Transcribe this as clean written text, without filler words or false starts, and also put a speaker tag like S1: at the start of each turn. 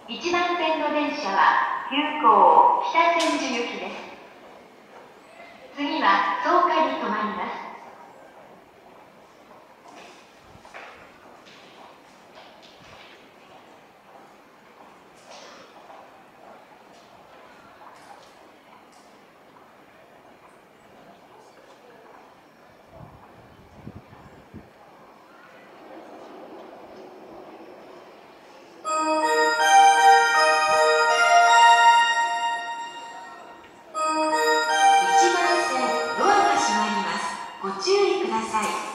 S1: 1番線の電車は急行北千住行きです。次は草加に停まります。
S2: 1番線ドアが閉まります。ご注意ください。